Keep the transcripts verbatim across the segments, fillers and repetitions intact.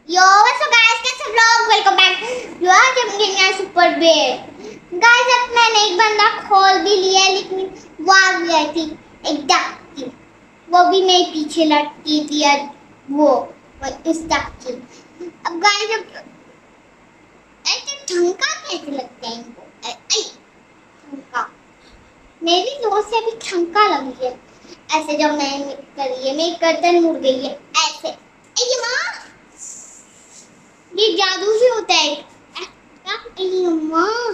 यो so guys कैसे vlog welcome back. Yo आज हम खेलना सुपर बेयर। गाइस अब मैंने एक बंदा खोल भी लिया है, लेकिन वो आ गई थी एक डक की, वो भी मैं पीछे लटकी थी वो वो इस डक की। अब गाइस अब ऐसे ठंका कैसे लगता है इनको, ऐ ठंका मेरी दोस्त से अभी ठंका लगी है ऐसे जब मैं कर रही है, मेरी गर्दन मुड़ गई है ऐसे। ये माँ ये जादू से होता है क्या? माँ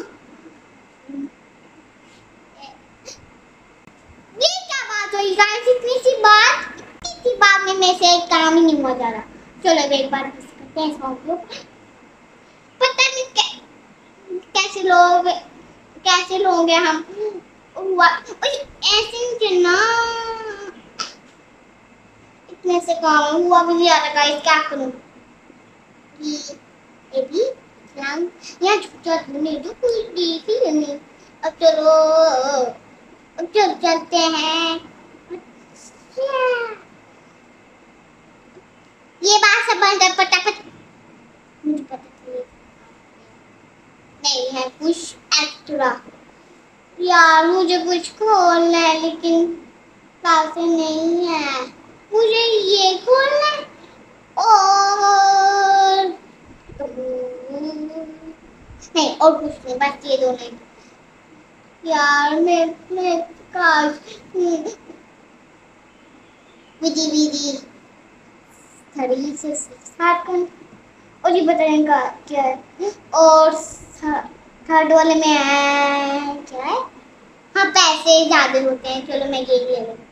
ये क्या बात हुई गाइस, इतनी सी बात इतनी बात में मेरे से एक काम ही नहीं हुआ जा रहा। चलो एक बार करते हैं सॉल्व लोग। पता नहीं कै, कैसे लोग कैसे लोग हैं हम ऐसे ही चलना इतने से काम हुआ भी नहीं आ रहा गाइस, क्या करूं? ये भी इस्लाम यहाँ छुट्टा नहीं तो कोई देख ही नहीं। अब चलो अब चल चलते हैं। ये बात सब बंद कर फटाफट, मुझे पता नहीं है कुछ एक्स्ट्रा। यार मुझे कुछ खोलना है लेकिन पैसे नहीं है, मुझे ये खोलना है और नहीं और कुछ नहीं, बस ये दोनों। यार मैं मैं काश विधि विधि थर्टी से स्टार्ट कर और ये बताने का क्या है। और थर्ड वाले में है क्या है? हाँ पैसे ज्यादा होते हैं, चलो मैं ये ले लूँ।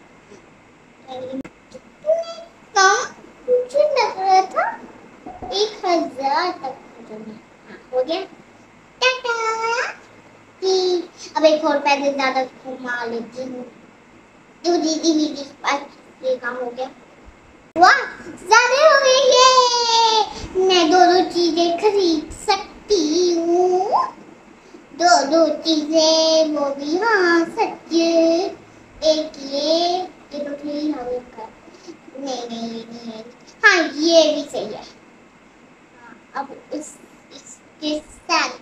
मुझे लग रहा था एक हजार तक हाँ, हो गया टाटा। अब एक और पैसे ज्यादा घुमा लेती हूँ। दीदी दीदी ये काम हो गया। वाह ज्यादा हो गई ये, मैं दो दो चीजें खरीद सकती हूँ, दो दो चीजें वो भी। हाँ सच एक ये ये तो ठीक है का नहीं नहीं ये नहीं है। हाँ ये भी सही है। हाँ, अब इस इसके साथ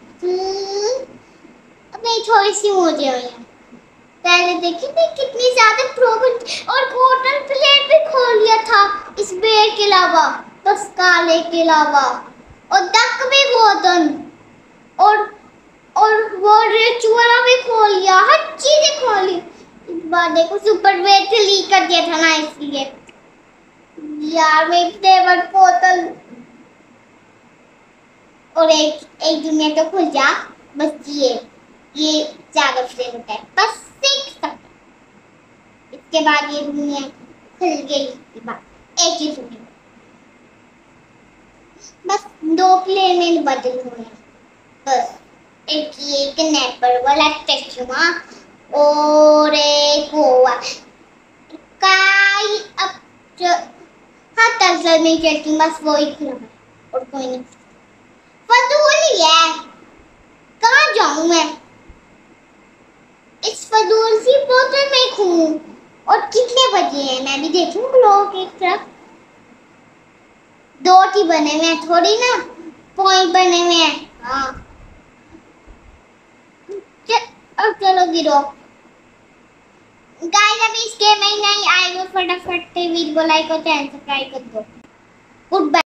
अब मैं थोड़ी सी हो जाए। पहले देखी थी कितनी ज्यादा प्रॉफिट और कॉटन प्लेट भी खोल लिया था इस बेर के अलावा, बस काले के अलावा, और डक भी कॉटन और और वो रिच वाला भी खोल लिया, हर चीजें खोल ली। इस बार देखो सुपर बेयर से लीक कर दिया था ना, इसलिए यार मेरी फेवरेट बोतल और एक एक दुनिया तो खुल जा। बस ये ये ज्यादा फेवरेट है, बस सीख सकता। इसके बाद ये दुनिया खुल गई, एक ही दुनिया, बस दो प्लेन में बदल हुए हैं। बस एक ये कनेपर वाला चश्मा और एक हुआ काई। अब जो हाँ तस्वीर में चलती बस वो ही खुला है और कोई नहीं। फजूल ही है, कहाँ जाऊं मैं इस फजूल सी बोतल में खूं। और कितने बजे हैं मैं भी देखूं क्लॉक एक तरफ, दो ही बने हुए हैं थोड़ी ना पॉइंट बने हुए हैं। हाँ अब चलो गिरो गाइस, अभी इस गेम में नहीं आएगा फटाफट वीडियो को लाइक और चैनल सब्सक्राइब कर दो। Good bye.